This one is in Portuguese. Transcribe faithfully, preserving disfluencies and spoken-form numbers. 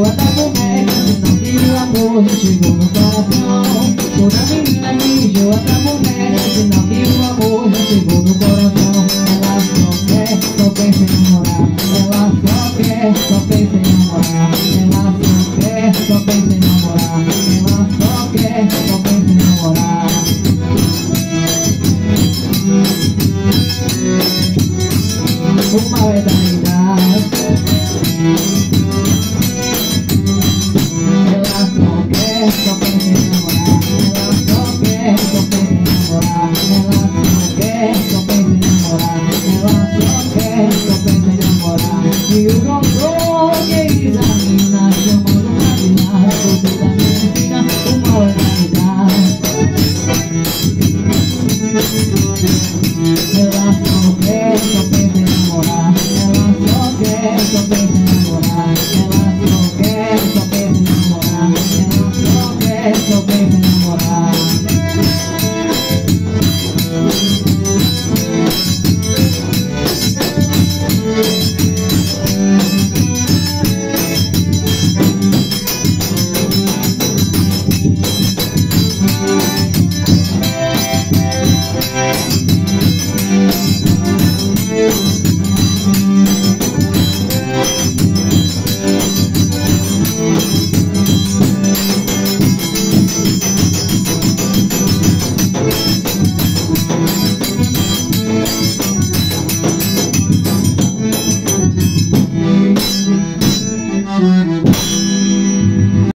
enjoa da boneca, senão que o amor não chegou no coração. Toda menina que enjoa da boneca, senão que o amor não chegou no coração. Ela só quer, só pensa em namorar. Ela só quer, só pensa em namorar. Ela só quer, só pensa em namorar. Ela só quer, só pensa em namorar. O mal é da idade. Ela só quer, só